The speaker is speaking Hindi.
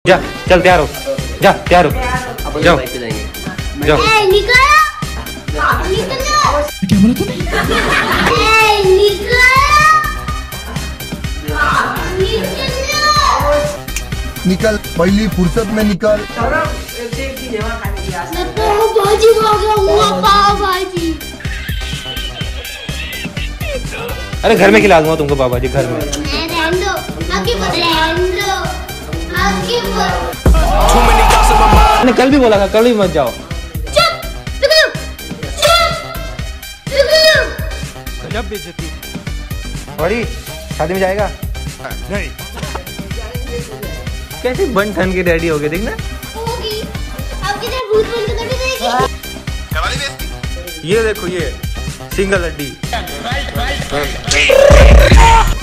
जा चल तैयार हो, जा तैयार हो, जाओ जाओ। निकलो क्या बोला तूने? निकल पहली फुर्सत में निकल। मैं पाव भाजी खा गया हूँ, पाव भाजी। अरे घर में खिला दूंगा तुमको पाव भाजी, घर में। रहने दो, आगे बढ़, रहने दो, आगे बढ़। मैंने कल भी बोला था, कल भी मत जाओ। गजब बेइज्जती। बड़ी शादी में जाएगा? नहीं। कैसे बन ठन के रेडी हो गए, देखना। होगी। अब किधर भूत बन के कभी देखेगी? ये देखो, ये सिंगल हड्डी।